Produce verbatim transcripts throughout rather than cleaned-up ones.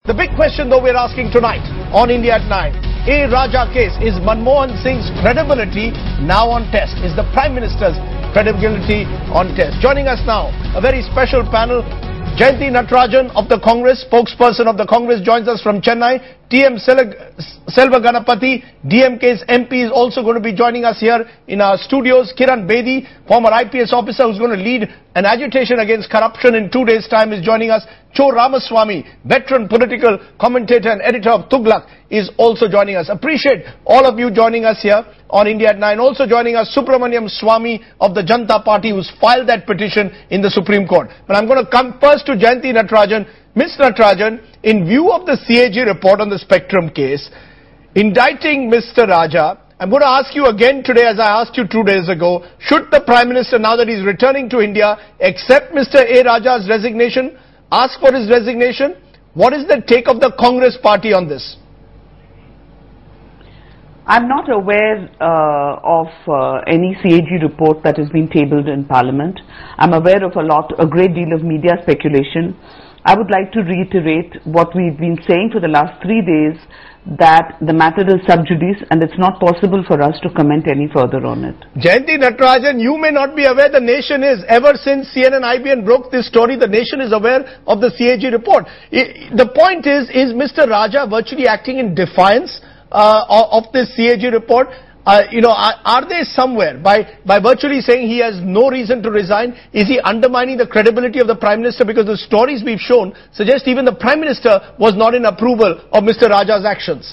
The big question though we're asking tonight on India at nine, A. Raja case, is Manmohan Singh's credibility now on test? Is the Prime Minister's credibility on test? Joining us now, a very special panel. Jayanti Natarajan of the Congress, spokesperson of the Congress, joins us from Chennai. T M Selva Ganapathy, D M K's M P, is also going to be joining us here in our studios. Kiran Bedi, former I P S officer who's going to lead an agitation against corruption in two days' time, is joining us. Cho Ramaswamy, veteran political commentator and editor of Tughlaq, is also joining us. Appreciate all of you joining us here on India at nine. Also joining us, Subramaniam Swamy of the Janata Party, who's filed that petition in the Supreme Court. But I'm going to come first to Jayanti Natarajan. Miz Natarajan, in view of the C A G report on the Spectrum case, indicting Mister Raja, I'm going to ask you again today, as I asked you two days ago, should the Prime Minister, now that he's returning to India, accept Mister A. Raja's resignation, ask for his resignation? What is the take of the Congress party on this? I'm not aware uh, of uh, any C A G report that has been tabled in Parliament. I'm aware of a lot, a great deal of media speculation. I would like to reiterate what we've been saying for the last three days, that the matter is sub judice and it's not possible for us to comment any further on it. Jayanti Natarajan, you may not be aware, the nation is. Ever since C N N I B N broke this story, the nation is aware of the C A G report. I, the point is, is Mister Raja virtually acting in defiance uh, of, of this C A G report? Uh, you know, are, are they somewhere, by, by virtually saying he has no reason to resign, is he undermining the credibility of the Prime Minister? Because the stories we've shown suggest even the Prime Minister was not in approval of Mister Raja's actions.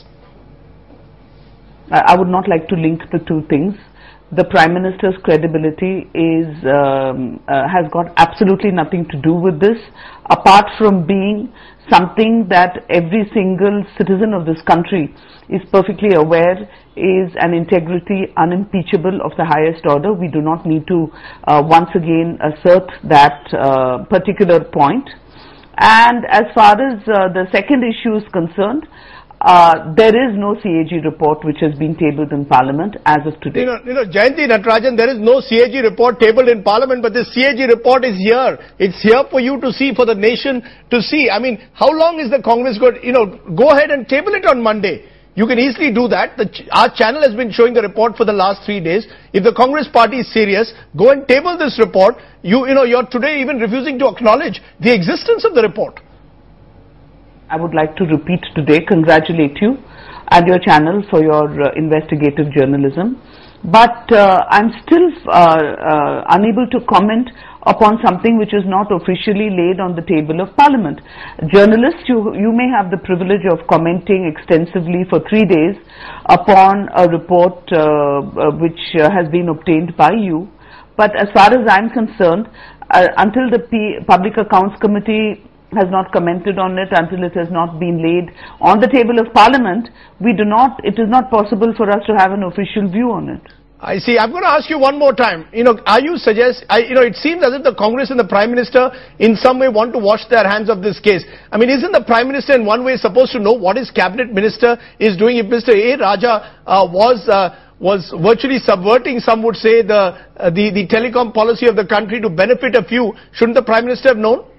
I would not like to link the two things. The Prime Minister's credibility is um, uh, has got absolutely nothing to do with this, apart from being something that every single citizen of this country is perfectly aware is an integrity unimpeachable of the highest order. We do not need to uh, once again assert that uh, particular point. And as far as uh, the second issue is concerned, Uh, there is no C A G report which has been tabled in Parliament as of today. You know, you know, Jayanti Natarajan, there is no C A G report tabled in Parliament, but this C A G report is here. It's here for you to see, for the nation to see. I mean, how long is the Congress going to, you know, go ahead and table it on Monday. You can easily do that. The ch our channel has been showing the report for the last three days. If the Congress party is serious, go and table this report. You, you know, you're today even refusing to acknowledge the existence of the report. I would like to repeat today, congratulate you and your channel for your uh, investigative journalism. But uh, I'm still uh, uh, unable to comment upon something which is not officially laid on the table of Parliament. Journalists, you, you may have the privilege of commenting extensively for three days upon a report uh, uh, which uh, has been obtained by you. But as far as I'm concerned, uh, until the P Public Accounts Committee has not commented on it, until it has not been laid on the table of Parliament, we do not, it is not possible for us to have an official view on it. I see. I'm going to ask you one more time. You know, are you suggest, I, you know, it seems as if the Congress and the Prime Minister in some way want to wash their hands of this case. I mean, isn't the Prime Minister in one way supposed to know what his Cabinet Minister is doing? If Mister A. Raja uh, was, uh, was virtually subverting, some would say, the, uh, the, the telecom policy of the country to benefit a few, shouldn't the Prime Minister have known?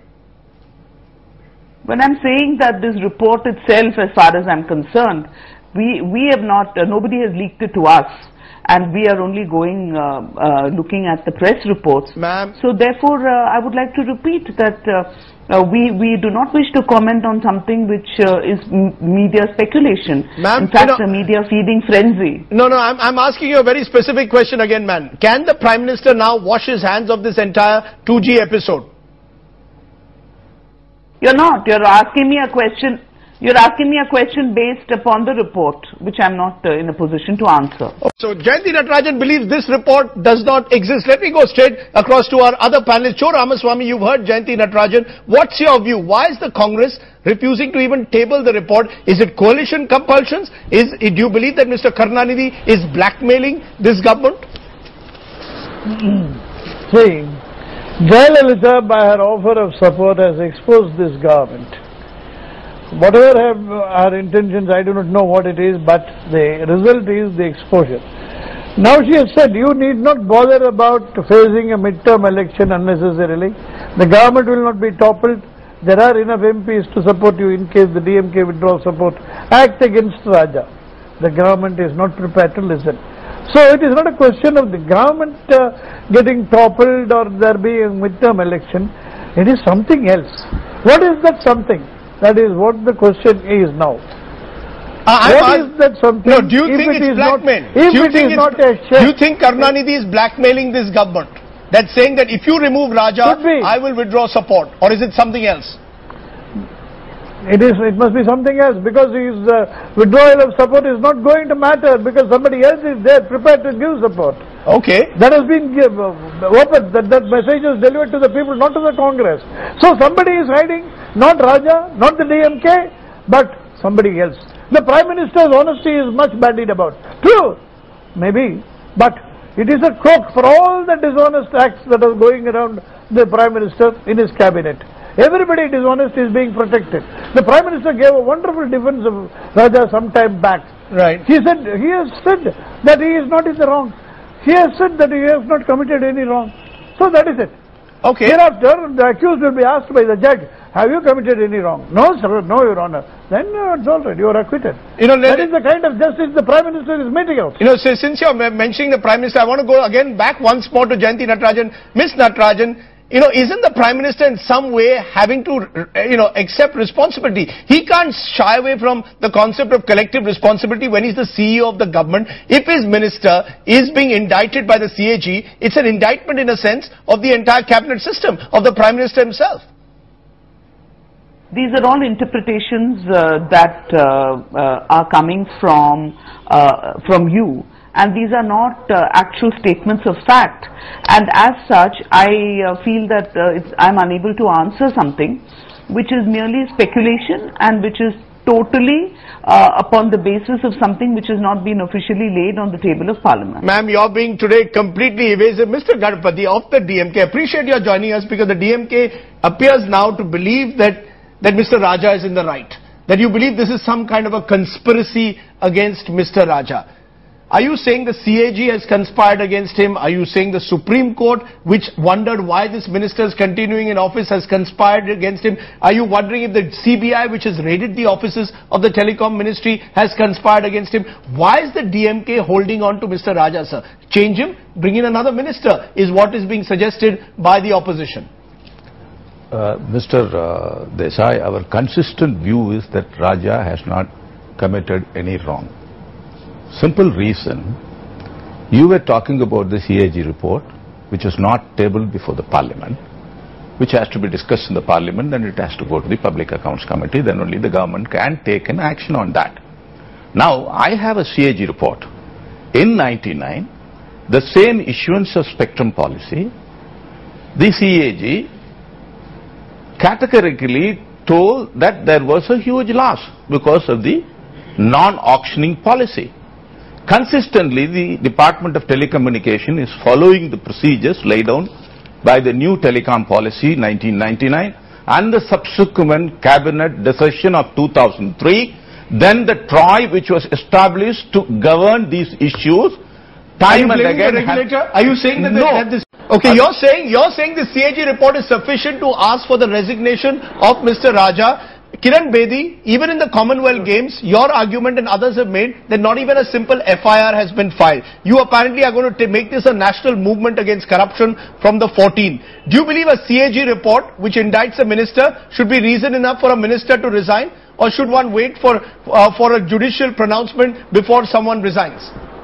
When I'm saying that this report itself, as far as I'm concerned, we, we have not, uh, nobody has leaked it to us, and we are only going, uh, uh, looking at the press reports. Ma'am. So therefore, uh, I would like to repeat that uh, uh, we, we do not wish to comment on something which uh, is m media speculation. In fact, you know, the media feeding frenzy. No, no, I'm, I'm asking you a very specific question again, man. Can the Prime Minister now wash his hands of this entire two G episode? You're not. You're asking me a question. You're asking me a question based upon the report, which I'm not uh, in a position to answer. So, Jayanti Natarajan believes this report does not exist. Let me go straight across to our other panelists. Cho Ramaswamy, you've heard Jayanti Natarajan. What's your view? Why is the Congress refusing to even table the report? Is it coalition compulsions? Is, do you believe that Mister Karunanidhi is blackmailing this government? See, Jayalalitha, by her offer of support, has exposed this government. Whatever have her intentions, I do not know what it is, but the result is the exposure. Now she has said, you need not bother about facing a midterm election unnecessarily. The government will not be toppled. there are enough M Ps to support you in case the D M K withdraws support. Act against Raja. The government is not prepared to listen. So it is not a question of the government uh, getting toppled or there being midterm election. It is something else. What is that something? That is what the question is now. Uh, what I'm, is that something? No, do you if think it it's is blackmail? Not, if do you it think is not a Do you think Karunanidhi is blackmailing this government? That's saying that if you remove Raja, I will withdraw support. Or is it something else? It is. It must be something else, because his uh, withdrawal of support is not going to matter, because somebody else is there prepared to give support. Okay. That has been give, uh, open. That, that message was delivered to the people, not to the Congress. So somebody is hiding, not Raja, not the D M K, but somebody else. The Prime Minister's honesty is much bandied about. True, maybe, but it is a cloak for all the dishonest acts that are going around the Prime Minister in his cabinet. Everybody dishonest is being protected. The Prime Minister gave a wonderful defense of Raja some time back. Right. He said, he has said that he is not in the wrong. He has said that he has not committed any wrong. So that is it. Okay. Thereafter, the accused will be asked by the judge, have you committed any wrong? No, sir, no, Your Honor. Then uh, it's all right, you are acquitted. You know, that is the kind of justice the Prime Minister is meting out. You know, so since you are mentioning the Prime Minister, I want to go again back once more to Jayanti Natarajan. Miss Natarajan, you know, isn't the Prime Minister in some way having to, you know, accept responsibility? He can't shy away from the concept of collective responsibility when he's the C E O of the government. If his minister is being indicted by the C A G, it's an indictment in a sense of the entire cabinet system, of the Prime Minister himself. These are all interpretations uh, that uh, uh, are coming from, uh, from you. And these are not uh, actual statements of fact. And as such, I uh, feel that uh, it's, I'm unable to answer something which is merely speculation and which is totally uh, upon the basis of something which has not been officially laid on the table of Parliament. Ma'am, you're being today completely evasive. Mister Ganapathy of the D M K, appreciate your joining us, because the D M K appears now to believe that, that Mister Raja is in the right. That you believe this is some kind of a conspiracy against Mister Raja. Are you saying the C A G has conspired against him? Are you saying the Supreme Court, which wondered why this minister is continuing in office, has conspired against him? Are you wondering if the C B I, which has raided the offices of the Telecom Ministry, has conspired against him? Why is the D M K holding on to Mister Raja, sir? Change him, bring in another minister, is what is being suggested by the opposition. Uh, Mister Uh, Desai, our consistent view is that Raja has not committed any wrong. Simple reason, you were talking about the C A G report, which is not tabled before the Parliament, which has to be discussed in the Parliament, and it has to go to the Public Accounts Committee, then only the government can take an action on that. Now, I have a C A G report. In ninety-nine, the same issuance of spectrum policy, the C A G categorically told that there was a huge loss because of the non-auctioning policy. Consistently, the Department of Telecommunication is following the procedures laid down by the new telecom policy nineteen ninety-nine and the subsequent cabinet decision of two thousand three. Then the T R O I, which was established to govern these issues, time and again. The regulator? Are you saying that, no. that this? Okay, you're saying you're saying the C A G report is sufficient to ask for the resignation of Mister Raja. Kiran Bedi, even in the Commonwealth Games, your argument and others have made that not even a simple F I R has been filed. You apparently are going to make this a national movement against corruption from the fourteen. Do you believe a C A G report which indicts a minister should be reason enough for a minister to resign, or should one wait for, uh, for a judicial pronouncement before someone resigns?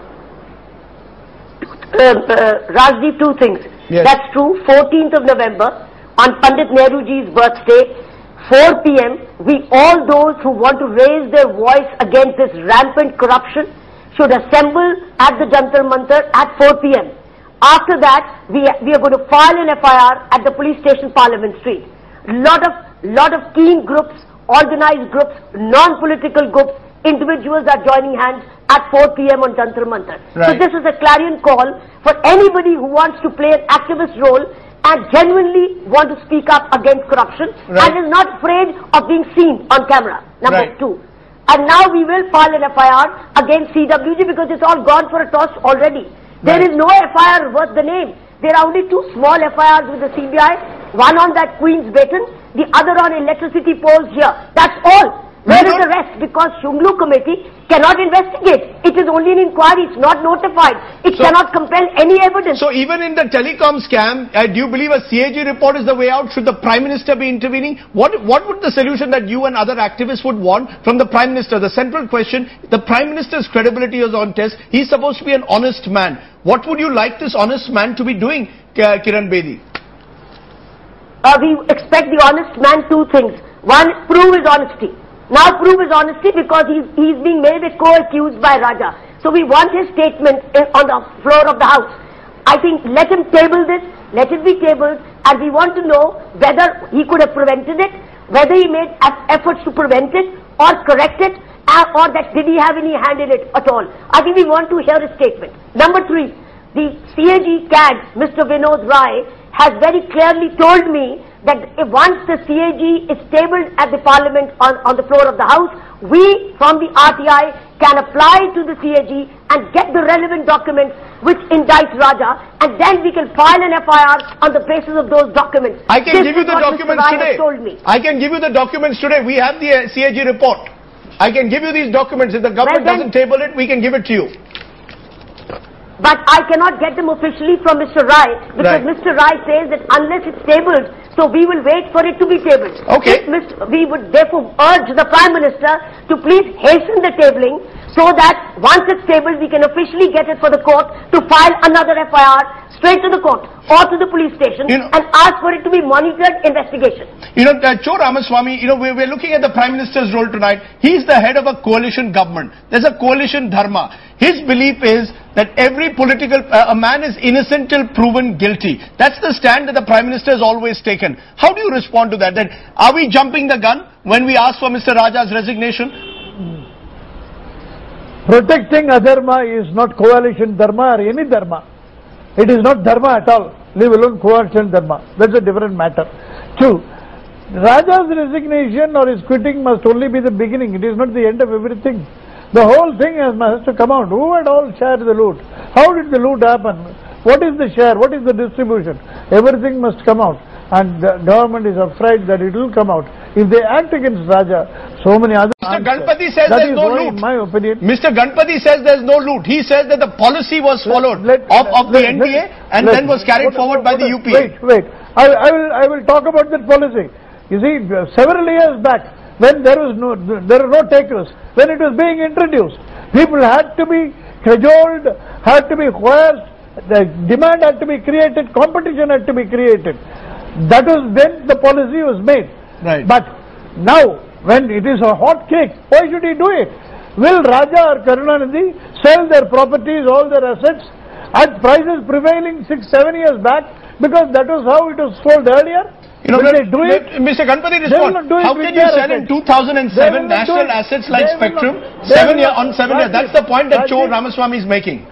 Uh, uh, Rajdeep, two things. Yes. That's true. fourteenth of November, on Pandit Nehruji's birthday, four P M, we, all those who want to raise their voice against this rampant corruption, should assemble at the Jantar Mantar at four P M After that, we, we are going to file an F I R at the police station, Parliament Street. Lot of, lot of keen groups, organized groups, non-political groups, individuals are joining hands at four P M on Jantar Mantar. Right. So this is a clarion call for anybody who wants to play an activist role and genuinely want to speak up against corruption, right, and is not afraid of being seen on camera. Number right. two. And now we will file an F I R against C W G because it's all gone for a toss already. There right. is no F I R worth the name. There are only two small F I Rs with the C B I, one on that Queen's Baton the other on electricity poles here. That's all. Where is the rest? Because Shunglu committee cannot investigate. It is only an inquiry. It's not notified. It So- cannot compel any evidence. So even in the telecom scam, uh, do you believe a C A G report is the way out? Should the Prime Minister be intervening? What, what would the solution that you and other activists would want from the Prime Minister? The central question, the Prime Minister's credibility is on test. He's supposed to be an honest man. What would you like this honest man to be doing, uh, Kiran Bedi? Uh, we expect the honest man two things. One, prove his honesty. Now prove his honesty because he's, he's being made a co-accused by Raja. So we want his statement in, on the floor of the House. I think let him table this, let it be tabled, and we want to know whether he could have prevented it, whether he made efforts to prevent it or correct it, uh, or that did he have any hand in it at all. I think we want to hear his statement. Number three, the C A G C A D, Mister Vinod Rai, has very clearly told me that if once the C A G is tabled at the Parliament on, on the floor of the House, we from the R T I can apply to the C A G and get the relevant documents which indict Raja, and then we can file an F I R on the basis of those documents. I can This give you is the what Mister documents Rai has today. told me. I can give you the documents today. We have the uh, C A G report. I can give you these documents. If the government Well, then- doesn't table it, we can give it to you. But I cannot get them officially from Mister Rai because Right. Mister Rai says that unless it's tabled, so we will wait for it to be tabled. Okay. If Mister We would therefore urge the Prime Minister to please hasten the tabling so that once it's tabled, we can officially get it for the court to file another F I R straight to the court or to the police station You know- and ask for it to be monitored investigation. You know, uh, Cho Ramaswamy, you know, we're, we're looking at the Prime Minister's role tonight. He's the head of a coalition government. There's a coalition dharma. His belief is that every political, uh, a man is innocent till proven guilty. That's the stand that the Prime Minister has always taken. How do you respond to that? Then, are we jumping the gun when we ask for Mister Raja's resignation? Protecting adharma is not coalition dharma or any dharma. It is not dharma at all, leave alone coalition dharma. That's a different matter. Two, Raja's resignation or his quitting must only be the beginning. It is not the end of everything. The whole thing has, has to come out. Who had all shared the loot? How did the loot happen? What is the share? What is the distribution? Everything must come out. And the government is afraid that it will come out. If they act against Raja, so many other Mister answers. Ganpati says That there's is no why, loot. in my opinion, Mister Ganpati says there's no loot. He says that the policy was followed Let- of, of the let- N D A let- and let- then was carried what- forward by what- the U P A. Wait, wait. I, I will, I will talk about that policy. You see, several years back, when there was no, there were no takers, when it was being introduced, people had to be cajoled, had to be coerced, the demand had to be created, competition had to be created. That was when the policy was made. Right. But now, when it is a hot cake, why should he do it? Will Raja or Karunanidhi sell their properties, all their assets at prices prevailing six, seven years back? Because that was how it was sold earlier. You know, Will let, they do let it? Mister Ganpati They will respond. not do it How with can you their sell in assets. two thousand They will seven not do national it. assets like They will Spectrum, not- they seven will year not- on seven years? That's That's the point that it. Cho That's it. Ramaswamy is making.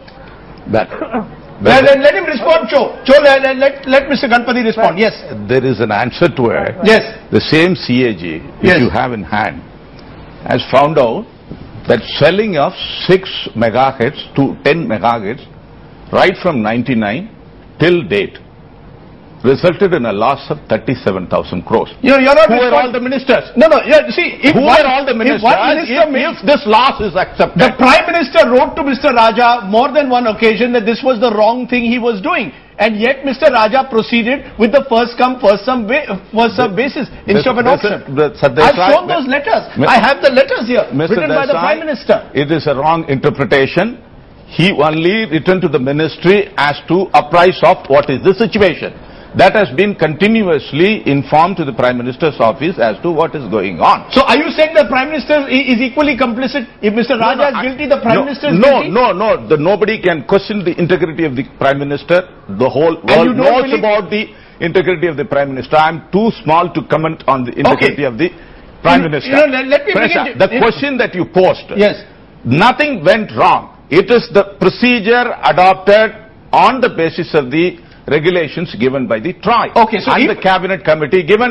That, Let, let, let him respond, Cho. Cho, let, let, let, let Mister Ganpati respond. Yes. there is an answer to it. Yes. The same C A G, which Yes. you have in hand, has found out that selling of six megahertz to ten megahertz right from ninety-nine till date resulted in a loss of thirty-seven thousand crores. You know, you're not Who are all responding. the ministers? No, no, yeah, see, if Who one, are all the if ministers? one minister If, made, if this loss is accepted, the Prime Minister wrote to Mister Raja more than one occasion that this was the wrong thing he was doing. And yet Mister Raja proceeded with the first come, first some ba first served basis instead of an This- auction. this- this- I've shown Desai- those letters. Mi- I have the letters here, Mister written by the Desai, Prime Minister. It is a wrong interpretation. He only written to the ministry as to apprise of what is the situation. That has been continuously informed to the Prime Minister's office as to what is going on. So are you saying the Prime Minister i- is equally complicit? If Mister Raja No, no, is I- guilty, the Prime no, Minister is no, guilty? No, no, no. Nobody can question the integrity of the Prime Minister. The whole you world don't knows believe- about the integrity of the Prime Minister. I am too small to comment on the integrity Okay. of the Prime You- Minister. you know, let- let me Pressure. begin- The it- question that you posed, Yes. nothing went wrong. It is the procedure adopted on the basis of the regulations given by the T R O I. Okay, so and if- the Cabinet Committee given it.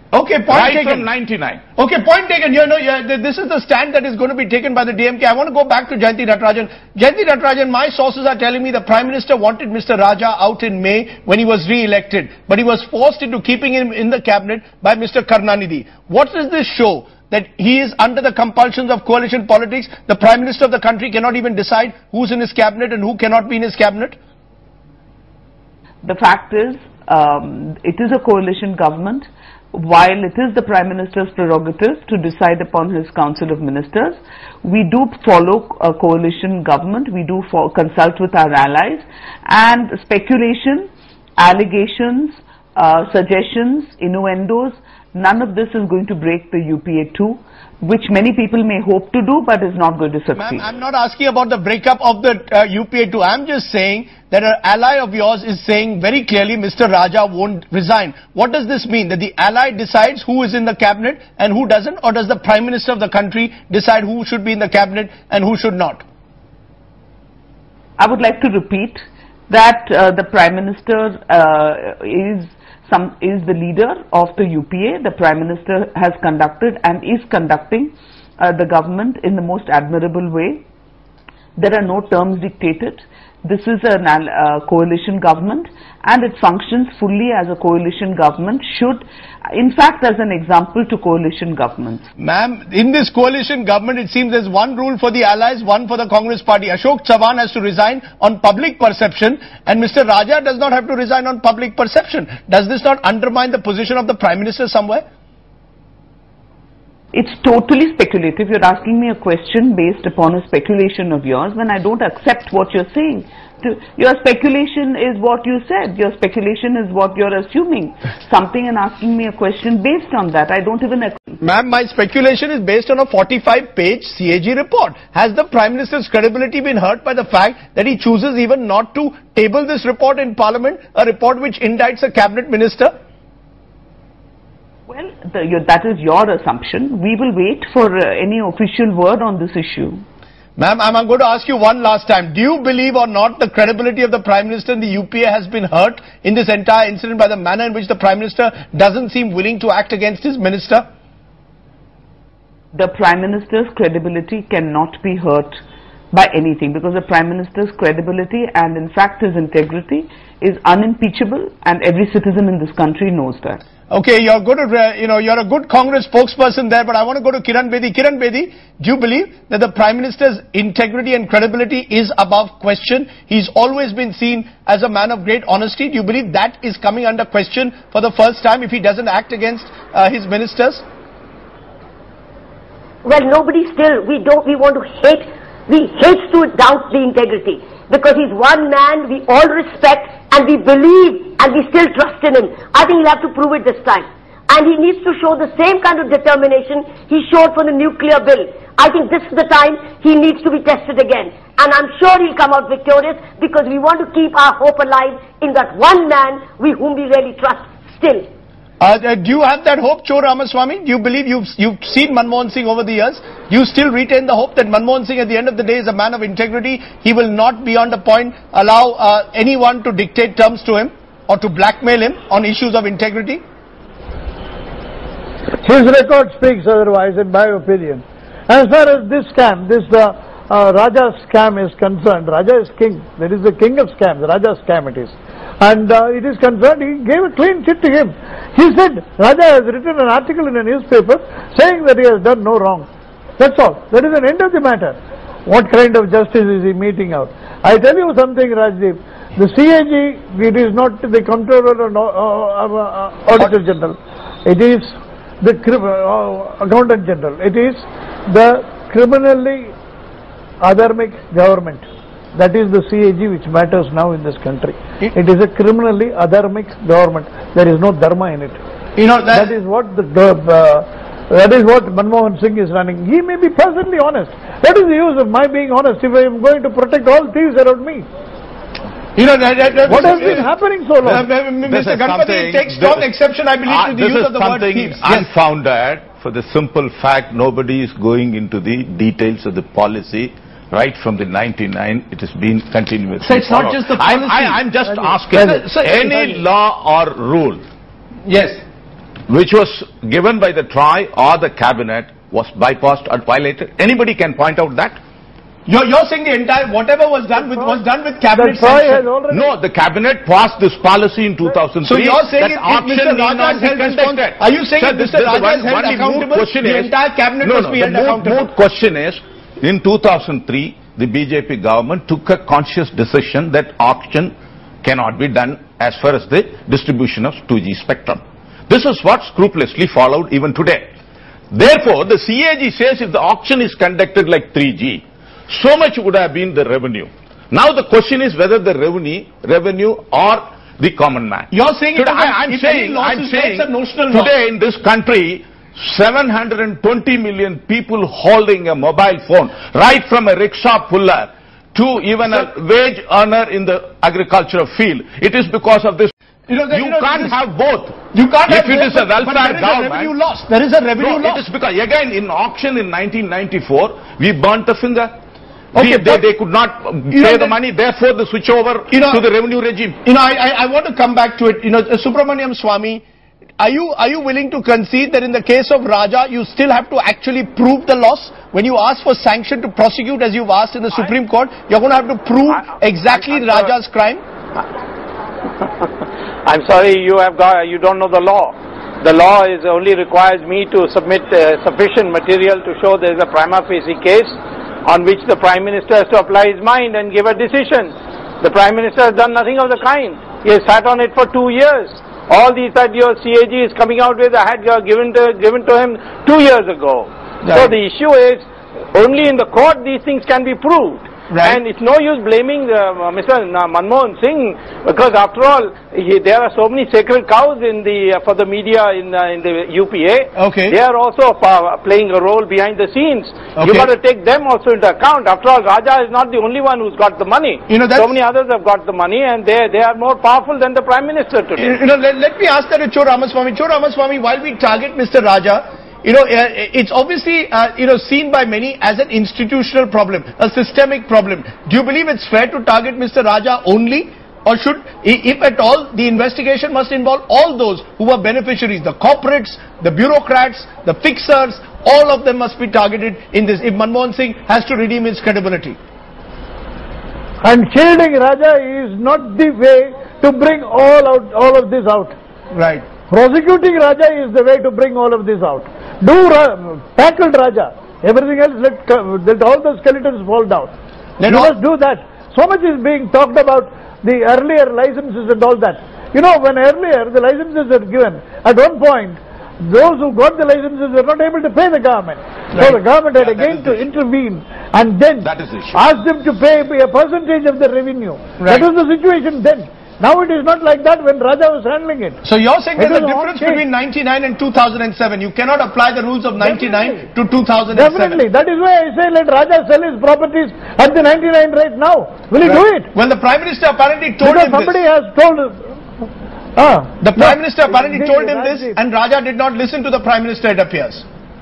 Okay, point right taken. from ninety-nine. Okay, point taken. You know, yeah, th- this is the stand that is going to be taken by the D M K. I want to go back to Jayanti Natarajan. Jayanti Natarajan, my sources are telling me the Prime Minister wanted Mister Raja out in May when he was re-elected, but he was forced into keeping him in the cabinet by Mister Karunanidhi. What does this show? That he is under the compulsions of coalition politics? The Prime Minister of the country cannot even decide who's in his cabinet and who cannot be in his cabinet? The fact is, um, it is a coalition government. While it is the Prime Minister's prerogative to decide upon his Council of Ministers, we do follow a coalition government, we do for, consult with our allies, and speculation, allegations, uh, suggestions, innuendos, none of this is going to break the U P A two, which many people may hope to do, but is not going to succeed. Ma'am, I'm not asking about the breakup of the uh, U P A two. I'm just saying that an ally of yours is saying very clearly Mister Raja won't resign. What does this mean? That the ally decides who is in the cabinet and who doesn't? Or does the Prime Minister of the country decide who should be in the cabinet and who should not? I would like to repeat that uh, the Prime Minister uh, is some is the leader of the U P A. The Prime Minister has conducted and is conducting uh, the government in the most admirable way. There are no terms dictated. This is a uh, coalition government, and it functions fully as a coalition government, should, in fact, as an example to coalition governments. Ma'am, in this coalition government, it seems there's one rule for the allies, one for the Congress party. Ashok Chavan has to resign on public perception, and Mister Raja does not have to resign on public perception. Does this not undermine the position of the Prime Minister somewhere? It's totally speculative. You're asking me a question based upon a speculation of yours when I don't accept what you're saying. To, your speculation is what you said. Your speculation is what you're assuming something and asking me a question based on that. I don't even... Ma'am, my speculation is based on a forty-five page C A G report. Has the Prime Minister's credibility been hurt by the fact that he chooses even not to table this report in Parliament, a report which indicts a cabinet minister? Well, the, your, that is your assumption. We will wait for uh, any official word on this issue. Ma'am, I'm going to ask you one last time. Do you believe or not the credibility of the Prime Minister in the U P A has been hurt in this entire incident by the manner in which the Prime Minister doesn't seem willing to act against his minister? The Prime Minister's credibility cannot be hurt by anything, because the Prime Minister's credibility and in fact his integrity is unimpeachable, and every citizen in this country knows that. Okay, you're good at, uh, you know, you're a good Congress spokesperson there, but I want to go to Kiran Bedi. Kiran Bedi, do you believe that the Prime Minister's integrity and credibility is above question? He's always been seen as a man of great honesty. Do you believe that is coming under question for the first time if he doesn't act against uh, his ministers? Well, nobody still, we don't, we want to hate, we hate to doubt the integrity. Because he's one man we all respect and we believe and we still trust in him. I think he'll have to prove it this time. And he needs to show the same kind of determination he showed for the nuclear bill. I think this is the time he needs to be tested again. And I'm sure he'll come out victorious, because we want to keep our hope alive in that one man we whom we really trust still. Uh, do you have that hope, Cho Ramaswamy? Do you believe you've, you've seen Manmohan Singh over the years? Do you still retain the hope that Manmohan Singh at the end of the day is a man of integrity? He will not beyond a point allow uh, anyone to dictate terms to him or to blackmail him on issues of integrity? His record speaks otherwise, in my opinion. As far as this scam, this uh, uh, Raja scam is concerned, Raja is king. There is the king of scams, Raja scam it is. And uh, it is concerned, he gave a clean chit to him. He said, Raja has written an article in a newspaper saying that he has done no wrong. That's all. That is an end of the matter. What kind of justice is he meting out? I tell you something, Rajdeep. The C A G, it is not the Comptroller or no, uh, uh, Auditor General. It is the uh, Accountant General. It is the criminally adharmic government. That is the C A G which matters now in this country. It, it is a criminally adharmic government. There is no dharma in it. You know that, that is what the uh, that is what Manmohan Singh is running. He may be perfectly honest. What is the use of my being honest if I am going to protect all thieves around me? You know that, that, that what has been happening so long? Uh, Mister Ganpati takes strong exception, I believe, uh, to the use of the word thieves. This is something unfounded, yes. For the simple fact nobody is going into the details of the policy. Right from the ninety-nine, it has been continuous. So it's not just the policy. I, I, I'm just asking, so, so, any law or rule, yes, which was given by the T R I or the cabinet was bypassed or violated? Anybody can point out that? You're, you're saying the entire, whatever was done with, was done with cabinet The T R I has sanction. already... No, the cabinet passed this policy in two thousand three. So you're saying if, that if auction Mister need Raja not is be held responsible, conducted. are you saying Sir, if this- Mister this Raja one- is held one moot accountable, question the is- entire cabinet no, must no, be the held moot- accountable? moot question is, in two thousand three, the B J P government took a conscious decision that auction cannot be done as far as the distribution of two G spectrum. This is what scrupulously followed even today. Therefore, the C A G says if the auction is conducted like three G, so much would have been the revenue. Now the question is whether the revenue, revenue or the common man. You're saying Today, it was- I, I'm if saying, any loss I'm is saying made, it's a notional loss. today in this country, seven hundred twenty million people holding a mobile phone, right from a rickshaw puller to even a wage earner in the agricultural field. It is because of this. You, know, You you know, can't this- have both. You can't If have it both, is a but- but welfare there is government- a revenue loss. There is a revenue No, loss. it is because, again, in auction in nineteen ninety-four, we burnt the finger. Okay, We- they, but- they could not uh, You know, pay the then- money, therefore the switch over You know- to the revenue regime. You know, I, I, I want to come back to it. You know, Subramaniam Swamy, are you, are you willing to concede that in the case of Raja, you still have to actually prove the loss? When you ask for sanction to prosecute, as you've asked in the Supreme Court, you're going to have to prove I- exactly I- I'm Raja's crime? I'm sorry, you have got, you don't know the law. The law is only requires me to submit uh, sufficient material to show there is a prima facie case on which the Prime Minister has to apply his mind and give a decision. The Prime Minister has done nothing of the kind. He has sat on it for two years. All these that your C A G is coming out with, I had uh, given to, given to him two years ago. So Right. the issue is, only in the court these things can be proved. Right. And it's no use blaming uh, Mister Manmohan Singh, because after all, he, there are so many sacred cows in the uh, for the media in uh, in the U P A. Okay. They are also uh, playing a role behind the scenes. Okay. You got to take them also into account. After all, Raja is not the only one who's got the money. You know, that's- so many others have got the money, and they they are more powerful than the Prime Minister today. You know, let, let me ask that to Cho Ramaswamy. Cho Ramaswamy, while we target Mister Raja, you know, uh, it's obviously, uh, you know, seen by many as an institutional problem, a systemic problem. Do you believe it's fair to target Mister Raja only? Or should, i- if at all, the investigation must involve all those who were beneficiaries, the corporates, the bureaucrats, the fixers, all of them must be targeted in this, if Manmohan Singh has to redeem his credibility. And shielding Raja is not the way to bring all out, all of this out. Right. Prosecuting Raja is the way to bring all of this out. Do Ra- tackle Raja. Everything else, let, let all the skeletons fall down. Let you all- must do that. So much is being talked about the earlier licenses and all that. You know, when earlier the licenses were given, at one point, those who got the licenses were not able to pay the government. So Right. the government had Yeah, that again is to the issue. intervene and then That is the issue. ask them to pay a percentage of the revenue. Right. That was the situation then. Now it is not like that when Raja was handling it. So you're saying It there's a is all difference changed. between ninety-nine and two thousand seven. You cannot apply the rules of ninety-nine to two thousand seven. Definitely. That is why I say let Raja sell his properties at the ninety-nine rate now. Will he do it? Well, the Prime Minister apparently told Because him somebody this. has told. Ah, The no, Prime Minister apparently Indeed, told him this, Rajdeep. and Raja did not listen to the Prime Minister, it appears.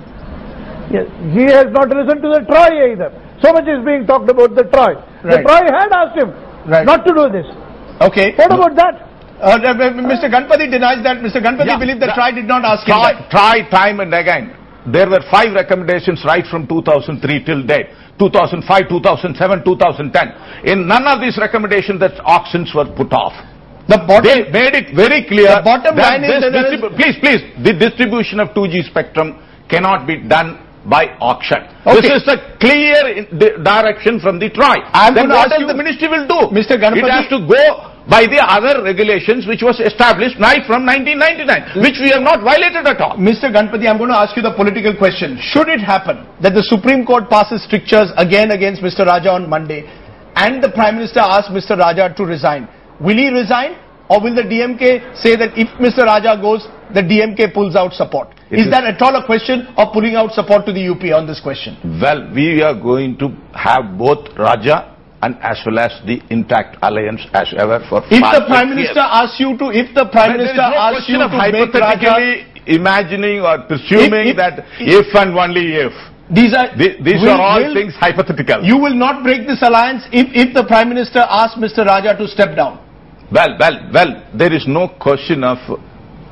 Yes, he has not listened to the Troy either. So much is being talked about the Troy. Right. The Troy had asked him Right. not to do this. Okay. What about that? Uh, uh, Mister Ganpati denies that. Mister Ganpati Yeah, believes that that- Try did not ask him Try, that. try time and again. There were five recommendations right from two thousand three till date. two thousand five, two thousand seven, two thousand ten. In none of these recommendations that auctions were put off. The bottom, They made it very clear The bottom that line is this that there is- distribu- please, please, the distribution of two G spectrum cannot be done by auction. Okay. This is a clear in- di- direction from the T R I. I'm Then gonna what ask else you- the ministry will do? Mister Ganapathy- It has to go by the other regulations which was established right from nineteen ninety-nine, which we have not violated at all. Mister Ganpati, I'm going to ask you the political question. Should it happen that the Supreme Court passes strictures again against Mister Raja on Monday, and the Prime Minister asks Mister Raja to resign, will he resign? Or will the D M K say that if Mister Raja goes, the D M K pulls out support? It Is is- that at all a question of pulling out support to the U P on this question? Well, we are going to have both Raja and as well as the intact alliance as ever for If past the Prime six Minister years. asks you to, if the Prime Well, there is Minister no asks you question of to make Raja, hypothetically imagining or presuming If- if- that if and only if. these are, Th- These will- are all will- things hypothetical. you will not break this alliance if, if the Prime Minister asks Mister Raja to step down. Well, well, well, there is no question of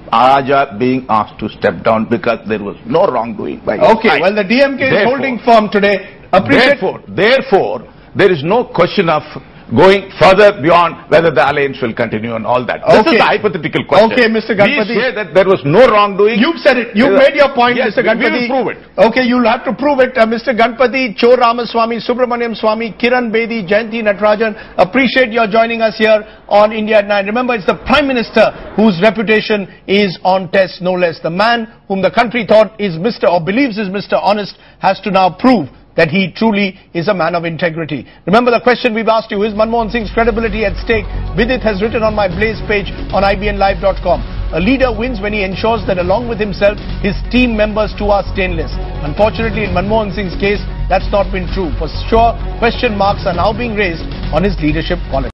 Raja being asked to step down because there was no wrongdoing by his Okay, side. well, the D M K is Therefore- holding firm today. Appreciate. Therefore, therefore, there is no question of going further beyond whether the alliance will continue and all that. This Okay. is the hypothetical question. Okay, Mister Ganpati. We say that there was no wrongdoing. You've said it. You've Uh, made your point, yes, Mister we- we Ganpati. will prove it. Okay, you'll have to prove it. Uh, Mister Ganpati, Cho Ramaswamy, Subramaniam Swamy, Kiran Bedi, Jayanti Natarajan, appreciate your joining us here on India at nine. Remember, it's the Prime Minister whose reputation is on test, no less. The man whom the country thought is Mister or believes is Mister Honest has to now prove that he truly is a man of integrity. Remember the question we've asked you, is Manmohan Singh's credibility at stake? Vidit has written on my Blaze page on I B N live dot com. A leader wins when he ensures that along with himself, his team members too are stainless. Unfortunately, in Manmohan Singh's case, that's not been true. For sure, question marks are now being raised on his leadership quality.